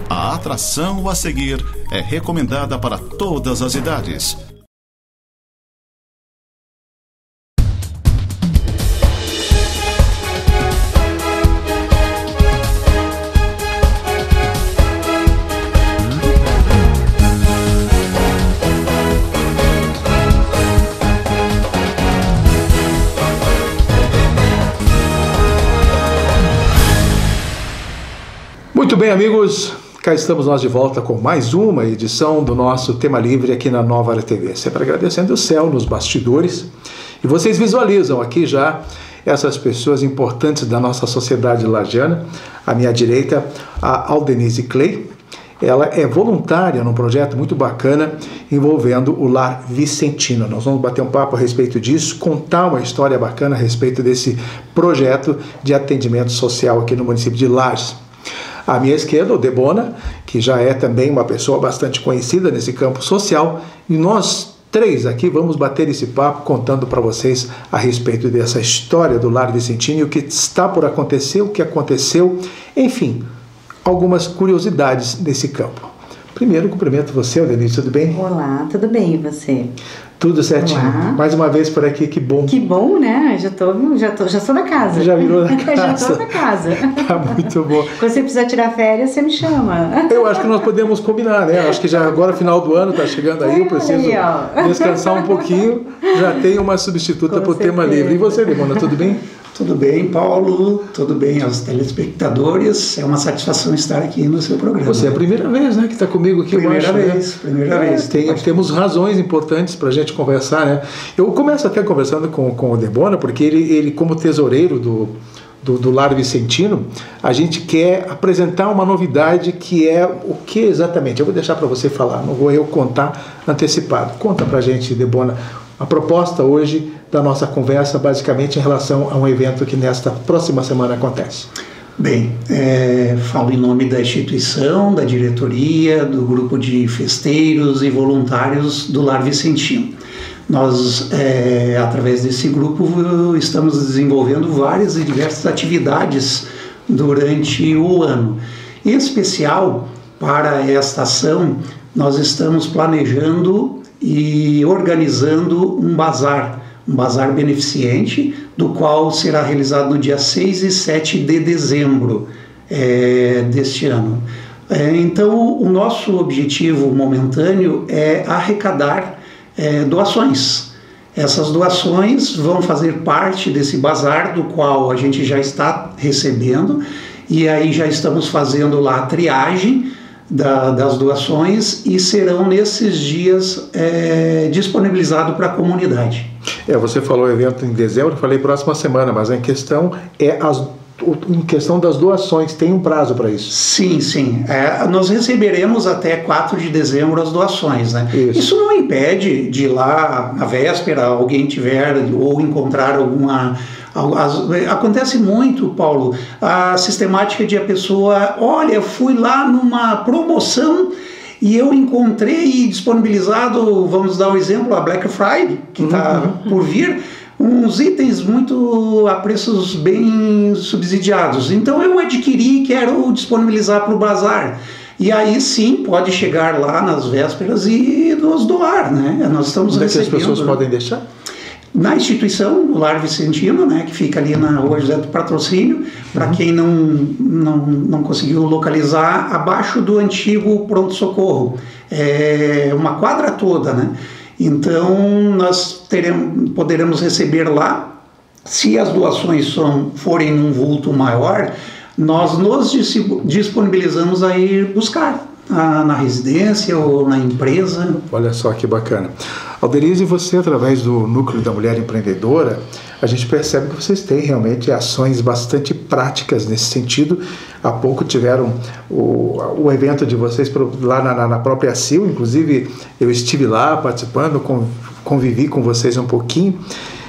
A atração a seguir é recomendada para todas as idades. Muito bem, amigos, cá estamos nós de volta com mais uma edição do nosso Tema Livre aqui na Nova Área TV. Sempre agradecendo o céu nos bastidores. E vocês visualizam aqui já essas pessoas importantes da nossa sociedade lagiana. À minha direita, a Aldenise Clay. Ela é voluntária num projeto muito bacana envolvendo o Lar Vicentino. Nós vamos bater um papo a respeito disso, contar uma história bacana a respeito desse projeto de atendimento social aqui no município de Lages. À minha esquerda, o Debona, que já é também uma pessoa bastante conhecida nesse campo social, e nós três aqui vamos bater esse papo contando para vocês a respeito dessa história do Lar Vicentino e o que está por acontecer, o que aconteceu, enfim, algumas curiosidades desse campo. Primeiro, cumprimento você, Aldenise, tudo bem? Olá, tudo bem, e você? Tudo certinho. Olá. Mais uma vez por aqui, que bom. Que bom, né? Já sou da casa. Já virou da casa. Já estou da casa. Tá muito bom. Quando você precisar tirar férias, você me chama. Eu acho que nós podemos combinar, né? Acho que já agora, final do ano, tá chegando aí, eu preciso descansar um pouquinho. Já tenho uma substituta para o Tema Livre. E você, Demona, tudo bem? Tudo bem, Paulo? Tudo bem aos telespectadores? É uma satisfação estar aqui no seu programa. Você é a primeira vez, né, que está comigo aqui. Primeira vez. Temos razões importantes para a gente conversar, né? Eu começo até conversando com o Debona, porque ele como tesoureiro do Lar Vicentino, a gente quer apresentar uma novidade que é o que exatamente? Eu vou deixar para você falar, não vou eu contar antecipado. Conta para a gente, Debona, a proposta hoje da nossa conversa, basicamente em relação a um evento que nesta próxima semana acontece. Bem, falo em nome da instituição, da diretoria, do grupo de festeiros e voluntários do Lar Vicentino. Nós, através desse grupo, estamos desenvolvendo várias e diversas atividades durante o ano. Em especial, para esta ação, nós estamos planejando e organizando um bazar beneficente, do qual será realizado no dia 6 e 7 de dezembro deste ano. Então, o nosso objetivo momentâneo é arrecadar doações. Essas doações vão fazer parte desse bazar, do qual a gente já está recebendo, e aí já estamos fazendo lá a triagem das doações e serão nesses dias disponibilizados para a comunidade. Você falou evento em dezembro, eu falei próxima semana, mas em questão em questão das doações, tem um prazo para isso? Sim. Nós receberemos até 4 de dezembro as doações, né? Isso não impede de ir lá na véspera, alguém tiver ou encontrar alguma... Acontece muito, Paulo, a sistemática de a pessoa, olha, fui lá numa promoção e eu encontrei disponibilizado, vamos dar o exemplo, a Black Friday, que está por vir, uns itens muito a preços bem subsidiados. Então eu adquiri e quero disponibilizar para o bazar. E aí sim, pode chegar lá nas vésperas e nos doar, né? Nós estamos recebendo... Onde as pessoas podem deixar? Na instituição, no Lar Vicentino, né, que fica ali na Rua José do Patrocínio, para quem não conseguiu localizar, abaixo do antigo pronto-socorro. É uma quadra toda, né? Então, nós poderemos receber lá. Se as doações forem num vulto maior, nós nos disponibilizamos a ir buscar na residência ou na empresa. Olha só que bacana. Aldenise, você, através do Núcleo da Mulher Empreendedora, a gente percebe que vocês têm realmente ações bastante práticas nesse sentido. Há pouco tiveram o evento de vocês lá na própria CIL, inclusive eu estive lá participando, convivi com vocês um pouquinho.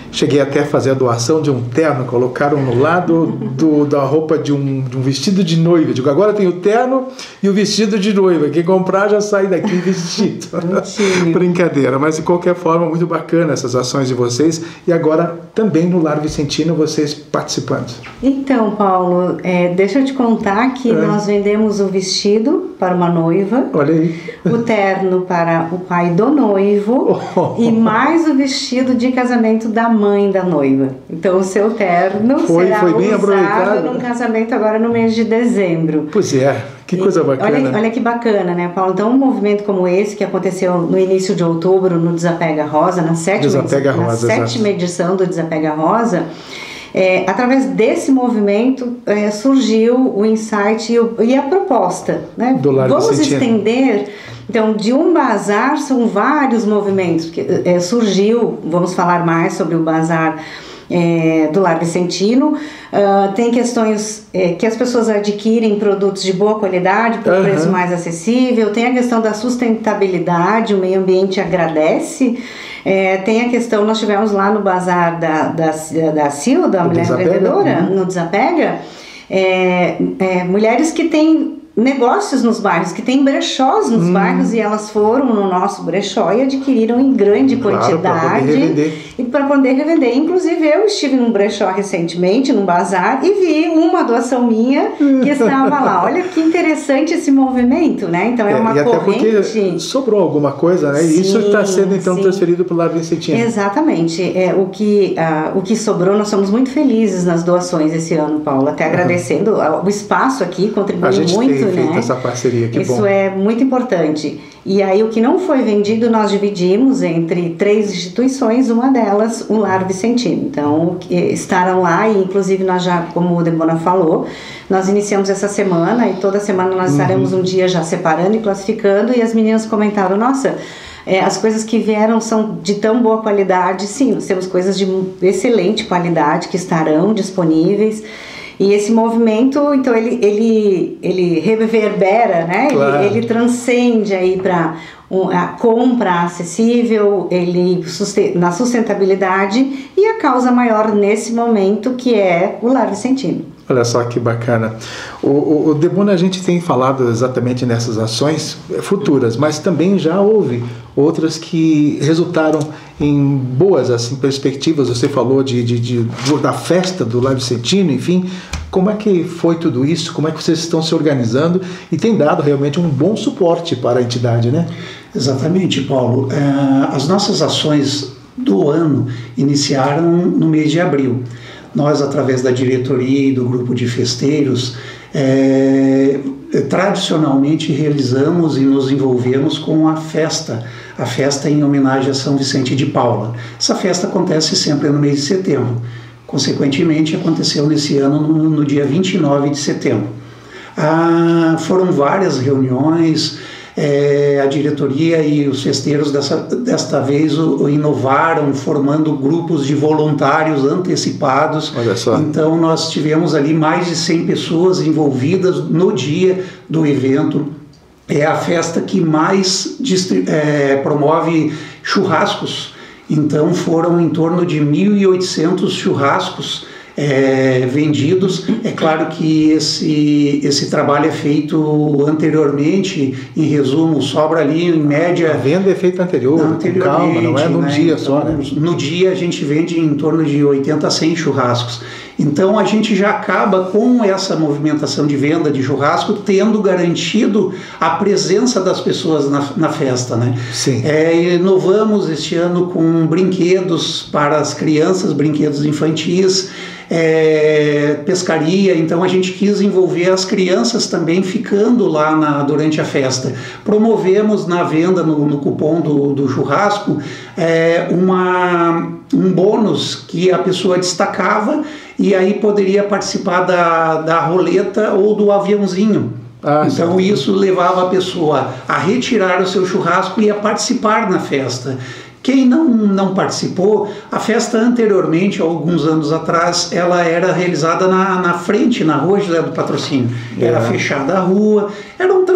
Cheguei até a fazer a doação de um terno, colocaram no lado da roupa de um vestido de noiva. Digo, agora tem o terno e o vestido de noiva. Quem comprar já sai daqui vestido. Brincadeira, mas de qualquer forma, muito bacana essas ações de vocês. E agora também no Lar Vicentino, vocês participando. Então, Paulo, deixa eu te contar que nós vendemos o vestido para uma noiva. Olha aí. O terno para o pai do noivo e mais o vestido de casamento da mãe da noiva. Então o seu terno será bem usado num casamento agora no mês de dezembro. Pois é, que coisa bacana. Olha que bacana, né, Paulo? Então um movimento como esse que aconteceu no início de outubro no Desapega Rosa, na sétima edição do Desapega Rosa, através desse movimento surgiu o insight e a proposta, né? Vamos estender, então, de um bazar são vários movimentos que surgiu, vamos falar mais sobre o bazar do Lar Vicentino. Tem questões que as pessoas adquirem produtos de boa qualidade por um preço mais acessível, tem a questão da sustentabilidade, o meio ambiente agradece. Tem a questão, nós tivemos lá no bazar da CIL, da Mulher Empreendedora, no Desapega, mulheres que têm negócios nos bairros, que têm brechós nos bairros, e elas foram no nosso brechó e adquiriram em grande quantidade para poder revender. Inclusive eu estive num brechó recentemente, num bazar, e vi uma doação minha que estava lá. Olha que interessante esse movimento, né? Então é uma corrente. Até porque sobrou alguma coisa, né? E isso está sendo então transferido para o Lar Vicentino. Exatamente. O que sobrou, nós somos muito felizes nas doações esse ano, Paulo. Até agradecendo o espaço aqui, contribuiu muito. Feito essa parceria, que isso bom. É muito importante. E aí o que não foi vendido nós dividimos entre 3 instituições, uma delas o Lar Vicentino. Então estarão lá, e inclusive nós já, como o Debona falou, nós iniciamos essa semana e toda semana nós estaremos um dia já separando e classificando, e as meninas comentaram, nossa, as coisas que vieram são de tão boa qualidade. Sim, nós temos coisas de excelente qualidade que estarão disponíveis. E esse movimento, então, ele reverbera, né? Claro. Ele transcende aí para a compra acessível, na sustentabilidade, e a causa maior nesse momento, que é o Lar Vicentino. Olha só que bacana. O Debona, a gente tem falado exatamente nessas ações futuras, mas também já houve outras que resultaram em boas assim, perspectivas. Você falou da festa do Lar Vicentino, enfim. Como é que foi tudo isso? Como é que vocês estão se organizando? E tem dado realmente um bom suporte para a entidade, né? Exatamente, Paulo. As nossas ações do ano iniciaram no mês de abril. Nós, através da diretoria e do grupo de festeiros, tradicionalmente realizamos e nos envolvemos com a festa em homenagem a São Vicente de Paula. Essa festa acontece sempre no mês de setembro. Consequentemente, aconteceu nesse ano no dia 29 de setembro. Foram várias reuniões. A diretoria e os festeiros desta vez inovaram, formando grupos de voluntários antecipados. Olha só. Então nós tivemos ali mais de 100 pessoas envolvidas no dia do evento. É a festa que mais promove churrascos. Então foram em torno de 1.800 churrascos vendidos. É claro que esse trabalho é feito anteriormente. Em resumo, sobra ali em média... A venda é feita anteriormente, com calma, não é num dia então, só, né? No dia a gente vende em torno de 80 a 100 churrascos. Então a gente já acaba com essa movimentação de venda de churrasco tendo garantido a presença das pessoas na festa, né? Sim. Inovamos este ano com brinquedos para as crianças, brinquedos infantis, pescaria. Então a gente quis envolver as crianças também ficando lá durante a festa. Promovemos na venda, no cupom do churrasco, um bônus que a pessoa destacava, e aí poderia participar da roleta ou do aviãozinho. Então isso levava a pessoa a retirar o seu churrasco e a participar na festa. Quem não participou, a festa anteriormente, alguns anos atrás, ela era realizada na frente, na rua José do Patrocínio. Era fechada a rua, era um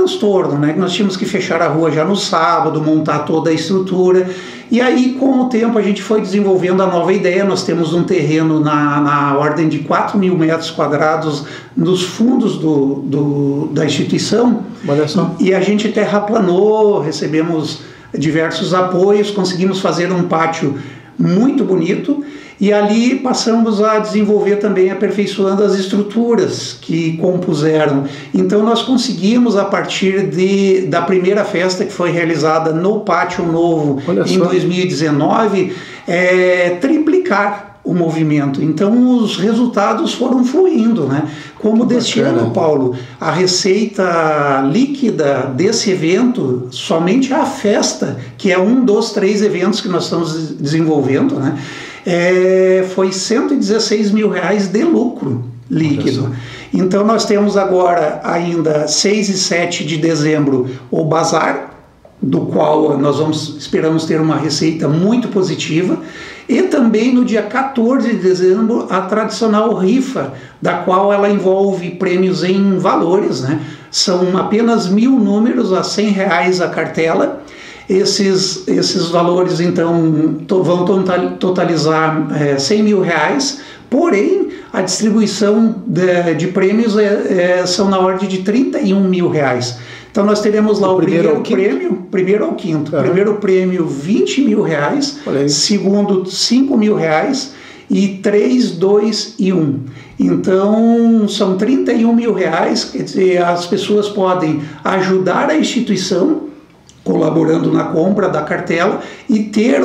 transtorno, né? Nós tínhamos que fechar a rua já no sábado, montar toda a estrutura. E aí, com o tempo, a gente foi desenvolvendo a nova ideia. Nós temos um terreno na ordem de 4.000 metros quadrados nos fundos da instituição. Olha só. E a gente terraplanou, recebemos diversos apoios, conseguimos fazer um pátio muito bonito. E ali passamos a desenvolver também, aperfeiçoando as estruturas que compuseram. Então nós conseguimos, a partir da primeira festa que foi realizada no Pátio Novo em 2019, triplicar o movimento. Então os resultados foram fluindo, né? Como deste ano, Paulo, a receita líquida desse evento, somente a festa, que é um dos 3 eventos que nós estamos desenvolvendo, né? Foi R$116 mil de lucro líquido. Então nós temos agora ainda 6 e 7 de dezembro o bazar, do qual nós esperamos ter uma receita muito positiva, e também no dia 14 de dezembro a tradicional rifa, da qual ela envolve prêmios em valores, né? São apenas 1.000 números a R$100 a cartela. Esses valores, então, vão totalizar R$100 mil, porém, a distribuição de prêmios são na ordem de R$31 mil. Então, nós teremos lá o primeiro prêmio, primeiro ao quinto. Primeiro prêmio, R$20 mil, segundo, R$5 mil, e 3, 2 e 1. Então, são R$31 mil, quer dizer, as pessoas podem ajudar a instituição, colaborando na compra da cartela, e ter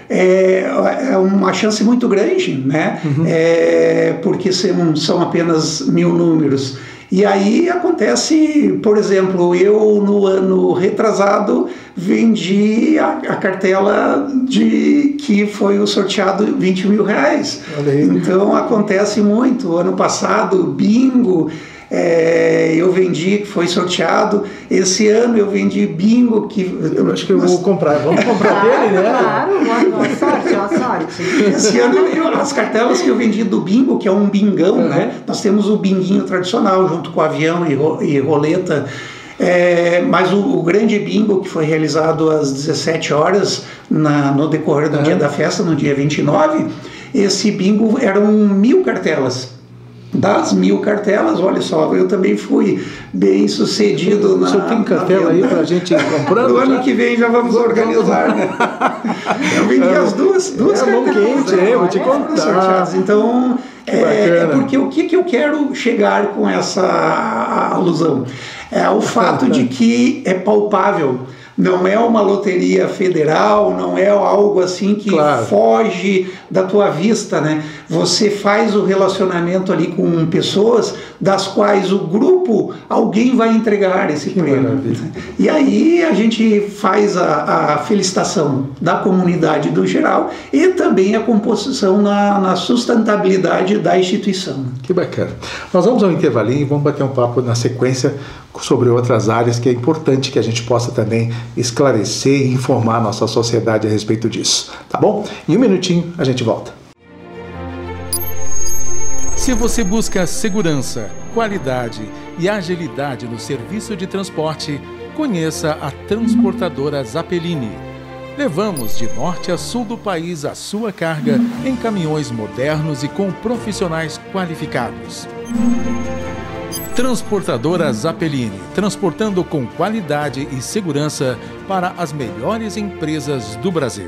uma chance muito grande, né? Porque são apenas 1.000 números. E aí acontece, por exemplo, eu no ano retrasado vendi a cartela que foi o sorteado R$20 mil. Então acontece muito. Ano passado, bingo, eu vendi, que foi sorteado. Esse ano eu vendi bingo, que eu acho que eu vou comprar. Vamos comprar dele, né? Claro, uma sorte. Esse ano as cartelas que eu vendi do bingo, que é um bingão, né? Nós temos o binguinho tradicional junto com avião e roleta. Mas o grande bingo, que foi realizado às 17 horas no decorrer do dia da festa, no dia 29, esse bingo eram 1.000 cartelas. Das 1.000 cartelas, olha só, eu também fui bem sucedido. O senhor tem cartela aí para a gente ir comprando? No ano que vem já vamos organizar, né? Eu vendi as duas cartelas. Quente, vou te contar. Então, porque o que eu quero chegar com essa alusão? O fato de que é palpável. Não é uma loteria federal, não é algo assim que foge da tua vista, né? Você faz o relacionamento ali com pessoas das quais o grupo, alguém vai entregar esse prêmio. E aí a gente faz a felicitação da comunidade do geral e também a composição na sustentabilidade da instituição. Que bacana. Nós vamos ao intervalinho e vamos bater um papo na sequência sobre outras áreas que é importante que a gente possa também esclarecer e informar a nossa sociedade a respeito disso. Tá bom? Em um minutinho a gente volta. Se você busca segurança, qualidade e agilidade no serviço de transporte, conheça a transportadora Zappellini. Levamos de norte a sul do país a sua carga em caminhões modernos e com profissionais qualificados. Transportadora Zappellini, transportando com qualidade e segurança para as melhores empresas do Brasil.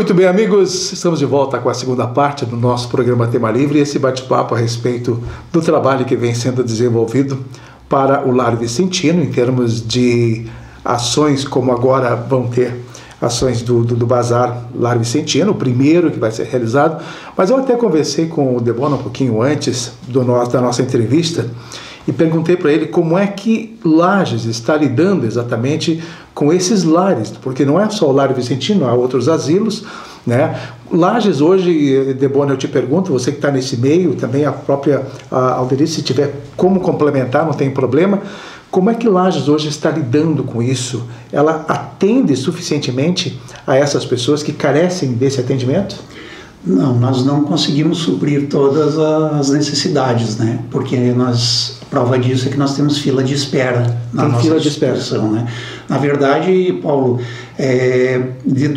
Muito bem, amigos, estamos de volta com a segunda parte do nosso programa Tema Livre, esse bate-papo a respeito do trabalho que vem sendo desenvolvido para o Lar Vicentino, em termos de ações, como agora vão ter ações do Bazar Lar Vicentino, o primeiro que vai ser realizado. Mas eu até conversei com o Debona um pouquinho antes da nossa entrevista e perguntei para ele como é que Lages está lidando exatamente com esses lares, porque não é só o Lar Vicentino, há outros asilos, né? Lages hoje, Debona, eu te pergunto, você que está nesse meio, também a própria Alderice, se tiver como complementar, não tem problema, como é que Lages hoje está lidando com isso? Ela atende suficientemente a essas pessoas que carecem desse atendimento? Não, nós não conseguimos suprir todas as necessidades, né? Porque prova disso é que nós temos fila de espera na nossa instituição, né? Na verdade, Paulo, de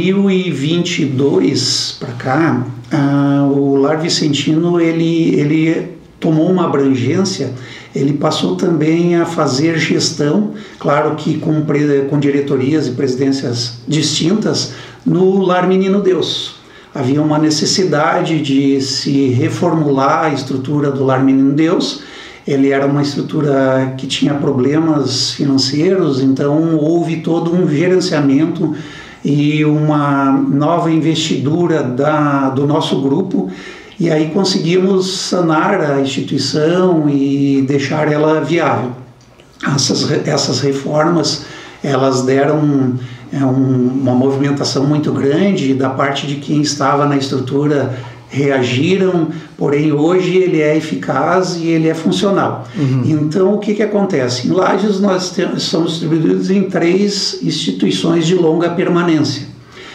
2022 para cá, o Lar Vicentino ele tomou uma abrangência. Ele passou também a fazer gestão, claro que com diretorias e presidências distintas, no Lar Menino Deus. Havia uma necessidade de se reformular a estrutura do Lar Menino Deus. Ele era uma estrutura que tinha problemas financeiros, então houve todo um gerenciamento e uma nova investidura do nosso grupo, e aí conseguimos sanar a instituição e deixar ela viável. Essas reformas, elas deram uma movimentação muito grande da parte de quem estava na estrutura, reagiram, porém hoje ele é eficaz e ele é funcional. Então o que acontece? Em Lages nós somos distribuídos em 3 instituições de longa permanência.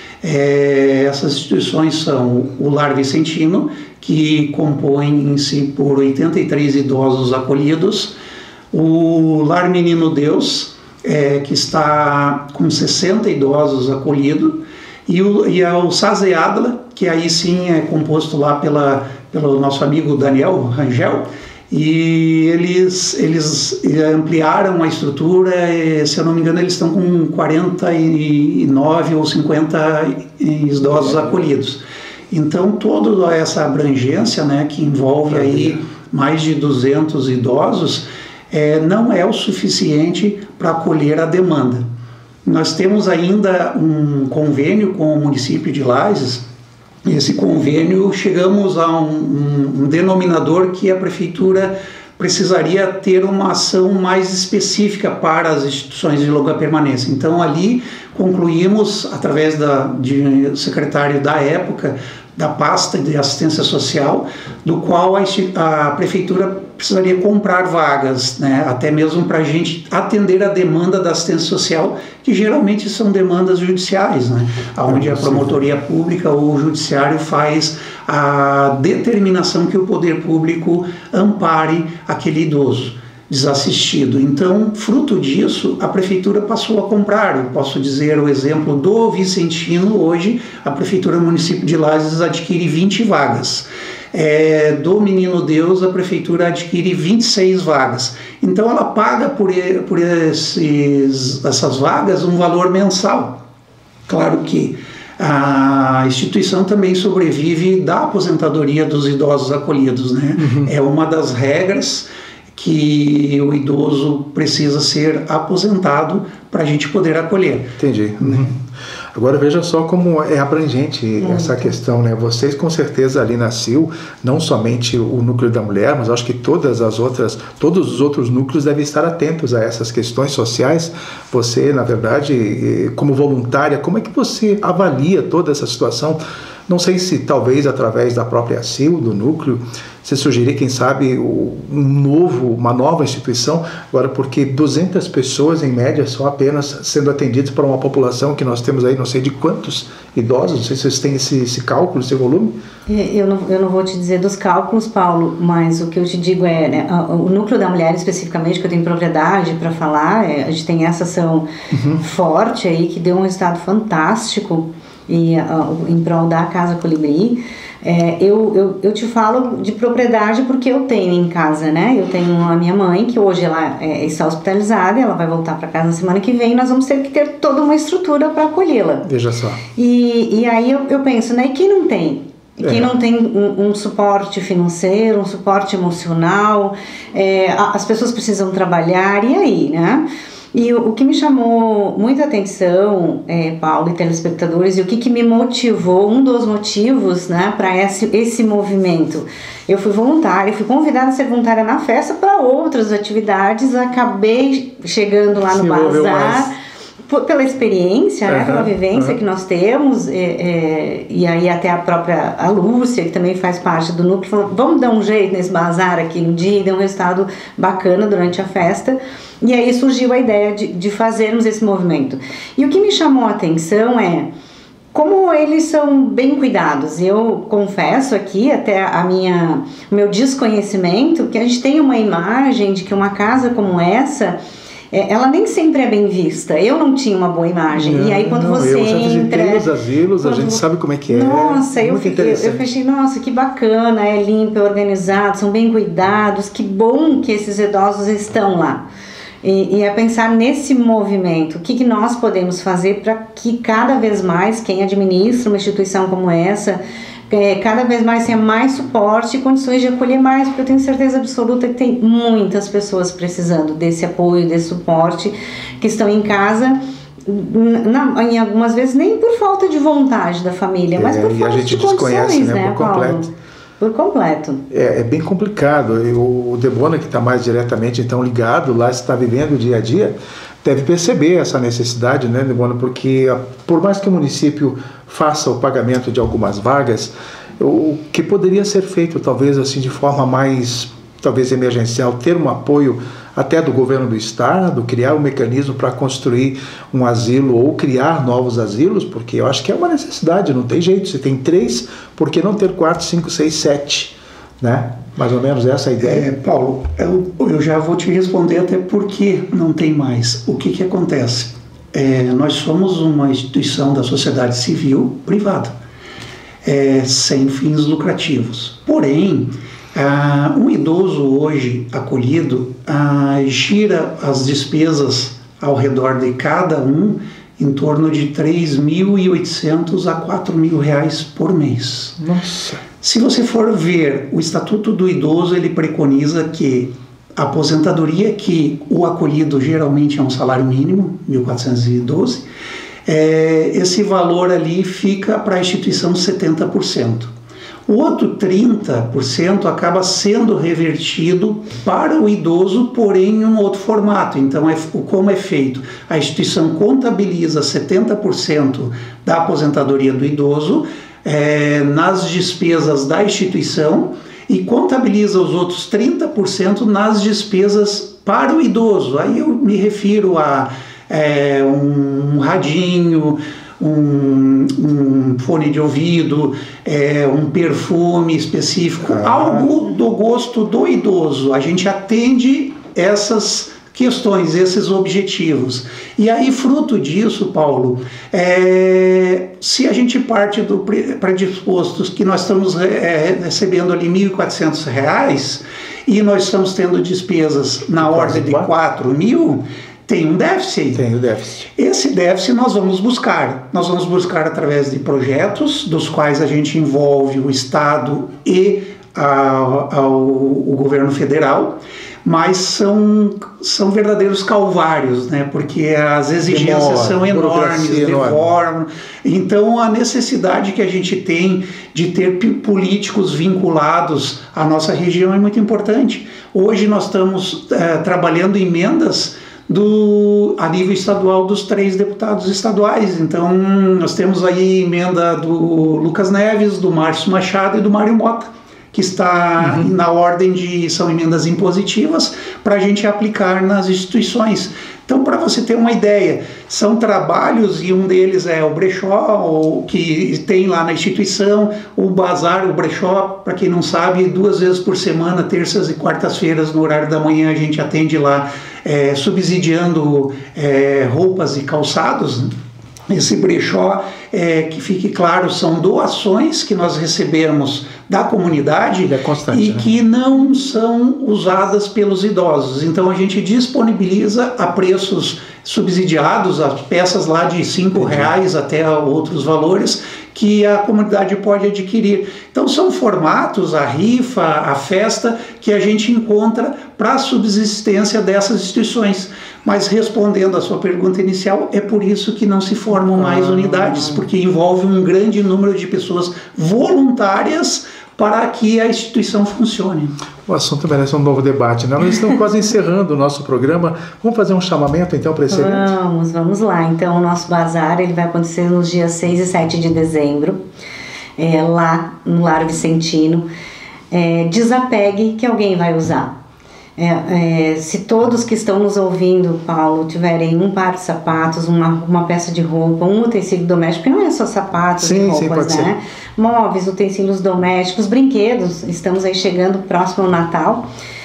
Essas instituições são o Lar Vicentino, que compõe-se por 83 idosos acolhidos, o Lar Menino Deus, que está com 60 idosos acolhidos, e o Sase Adla, que aí sim é composto lá pelo nosso amigo Daniel Rangel, e eles ampliaram a estrutura, se eu não me engano eles estão com 49 ou 50 idosos acolhidos. Então toda essa abrangência, né, que envolve aí mais de 200 idosos, não é o suficiente para acolher a demanda. Nós temos ainda um convênio com o município de Lages. Esse convênio, chegamos a um denominador que a prefeitura precisaria ter uma ação mais específica para as instituições de longa permanência. Então ali concluímos, através do secretário da época, da pasta de assistência social, do qual a prefeitura precisaria comprar vagas, né, até mesmo para a gente atender a demanda da assistência social, que geralmente são demandas judiciais, né, onde a promotoria pública ou o judiciário faz a determinação que o poder público ampare aquele idoso desassistido. Então, fruto disso, a prefeitura passou a comprar. Eu posso dizer o exemplo do Vicentino. Hoje, a prefeitura do município de Lages adquire 20 vagas. Do Menino Deus, a prefeitura adquire 26 vagas. Então, ela paga por essas vagas um valor mensal. Claro que a instituição também sobrevive da aposentadoria dos idosos acolhidos, né? É uma das regras que o idoso precisa ser aposentado para a gente poder acolher. Entendi. Agora veja só como é abrangente essa questão, né? Vocês com certeza ali na CIL, não somente o núcleo da mulher, mas acho que todos os outros núcleos devem estar atentos a essas questões sociais. Você, na verdade, como voluntária, como é que você avalia toda essa situação? Não sei se talvez através da própria CIL, do núcleo, você sugerir, quem sabe, uma nova instituição, agora porque 200 pessoas em média são apenas sendo atendidas para uma população que nós temos aí, não sei de quantos idosos, não sei se vocês têm esse cálculo, esse volume. Eu não vou te dizer dos cálculos, Paulo, mas o que eu te digo né, o núcleo da mulher especificamente, que eu tenho propriedade para falar, a gente tem essa ação forte aí, que deu um resultado fantástico em prol da Casa Colibri. Eu te falo de propriedade porque eu tenho em casa, né? Eu tenho a minha mãe, que hoje ela está hospitalizada, ela vai voltar para casa na semana que vem, e nós vamos ter que ter toda uma estrutura para acolhê-la. Veja só. E aí eu penso, né? E quem não tem? Quem não tem um suporte financeiro, um suporte emocional, as pessoas precisam trabalhar, e aí, né? E o que me chamou muita atenção, Paulo e telespectadores, e o que me motivou, um dos motivos, né, para esse movimento. Eu fui voluntária, fui convidada a ser voluntária na festa para outras atividades, acabei chegando lá no bazar, pela experiência, né, pela vivência que nós temos, e aí até a Lúcia, que também faz parte do núcleo, falou, vamos dar um jeito nesse bazar aqui no dia, e deu um resultado bacana durante a festa. E aí surgiu a ideia de fazermos esse movimento. E o que me chamou a atenção é como eles são bem cuidados. Eu confesso aqui, até o meu desconhecimento, que a gente tem uma imagem de que uma casa como essa, ela nem sempre é bem vista. Eu não tinha uma boa imagem. E aí quando você entra... Eu já visitei os asilos, a gente sabe como é que é. Nossa, eu fechei, nossa, que bacana, é limpo, é organizado, são bem cuidados, que bom que esses idosos estão lá. E é pensar nesse movimento, o que nós podemos fazer para que cada vez mais quem administra uma instituição como essa, cada vez mais tenha mais suporte e condições de acolher mais, porque eu tenho certeza absoluta que tem muitas pessoas precisando desse apoio, desse suporte, que estão em casa, em algumas vezes nem por falta de vontade da família, mas por falta de condições, né, por completo. Por completo. É bem complicado. O Debona, que está mais diretamente então ligado lá, está vivendo o dia a dia, deve perceber essa necessidade, né, Debona? Porque por mais que o município faça o pagamento de algumas vagas, o que poderia ser feito talvez assim de forma mais talvez emergencial, ter um apoio até do governo do estado, criar um mecanismo para construir um asilo ou criar novos asilos, porque eu acho que é uma necessidade, não tem jeito. Se tem 3, por que não ter 4, 5, 6, 7? Né? Mais ou menos essa é a ideia. Paulo, eu já vou te responder até por que não tem mais. O que acontece? Nós somos uma instituição da sociedade civil privada, sem fins lucrativos. Porém, um idoso hoje acolhido gira as despesas ao redor de cada um em torno de R$3.800 a R$4.000 por mês. Nossa! Se você for ver o Estatuto do Idoso, ele preconiza que a aposentadoria, que o acolhido geralmente é um salário mínimo, 1.412, esse valor ali fica para a instituição 70%. O outro 30% acaba sendo revertido para o idoso, porém em um outro formato. Então, como é feito? A instituição contabiliza 70% da aposentadoria do idoso nas despesas da instituição e contabiliza os outros 30% nas despesas para o idoso. Aí eu me refiro a um radinho, um fone de ouvido, um perfume específico, algo do gosto do idoso. A gente atende essas questões, esses objetivos. E aí, fruto disso, Paulo, se a gente parte do predispostos que nós estamos recebendo ali R$1.400 e nós estamos tendo despesas na ordem de 4.000, tem um déficit. Tem o déficit. Esse déficit nós vamos buscar. Nós vamos buscar através de projetos, dos quais a gente envolve o Estado e o governo federal, mas são verdadeiros calvários, né? Porque as exigências são enormes, demoram. Então, a necessidade que a gente tem de ter políticos vinculados à nossa região é muito importante. Hoje nós estamos trabalhando emendas a nível estadual dos 3 deputados estaduais. Então, nós temos aí emenda do Lucas Neves, do Márcio Machado e do Mário Mota, que está na ordem são emendas impositivas para a gente aplicar nas instituições. Então, para você ter uma ideia, são trabalhos, e um deles é o brechó, que tem lá na instituição, o bazar, o brechó, para quem não sabe, 2 vezes por semana, terças e quartas-feiras, no horário da manhã, a gente atende lá, subsidiando roupas e calçados, né? Esse brechó, que fique claro, são doações que nós recebemos da comunidade e que não são usadas pelos idosos. Então a gente disponibiliza a preços subsidiados, as peças lá de R$5 até outros valores que a comunidade pode adquirir. Então são formatos, a rifa, a festa, que a gente encontra para a subsistência dessas instituições. Mas respondendo à sua pergunta inicial, é por isso que não se formam mais unidades, porque envolve um grande número de pessoas voluntárias para que a instituição funcione. O assunto merece um novo debate, né? Nós estamos quase encerrando o nosso programa. Vamos fazer um chamamento, então, para esse evento? Vamos lá. Então, o nosso bazar ele vai acontecer nos dias 6 e 7 de dezembro, lá no Lar Vicentino. Desapegue que alguém vai usar. Se todos que estão nos ouvindo, Paulo, tiverem um par de sapatos, uma peça de roupa, um utensílio doméstico, que não é só sapatos e roupas, né? Móveis, utensílios domésticos, brinquedos, estamos aí chegando próximo ao Natal.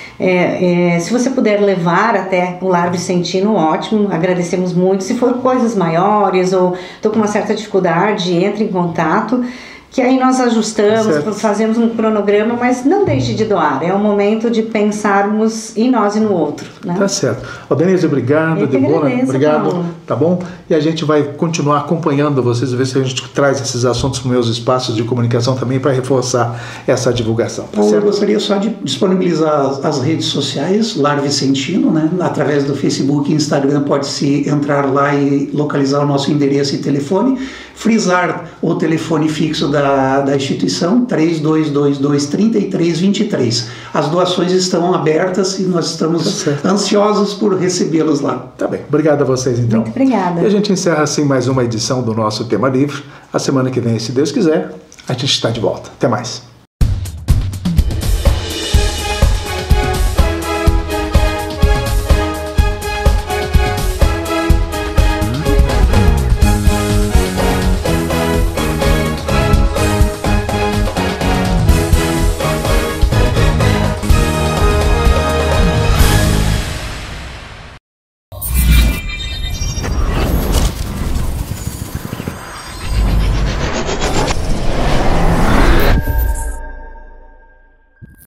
Se você puder levar até o Lar Vicentino, ótimo, agradecemos muito. Se for coisas maiores ou estou com uma certa dificuldade, entre em contato, que aí nós ajustamos, fazemos um cronograma, mas não deixe de doar. É o momento de pensarmos em nós e no outro, né? Tá certo. Denise, obrigado. Debora, obrigado. Paulo. Tá bom? E a gente vai continuar acompanhando vocês, ver se a gente traz esses assuntos para os meus espaços de comunicação também para reforçar essa divulgação. Tá certo? Eu gostaria só de disponibilizar as redes sociais, Lar Vicentino, né? Através do Facebook e Instagram pode-se entrar lá e localizar o nosso endereço e telefone. Frisar o telefone fixo da instituição, 3222-3323. As doações estão abertas e nós estamos ansiosos por recebê-los lá. Tá bem, obrigado a vocês então. Muito obrigada. E a gente encerra assim mais uma edição do nosso Tema Livre. A semana que vem, se Deus quiser, a gente está de volta. Até mais.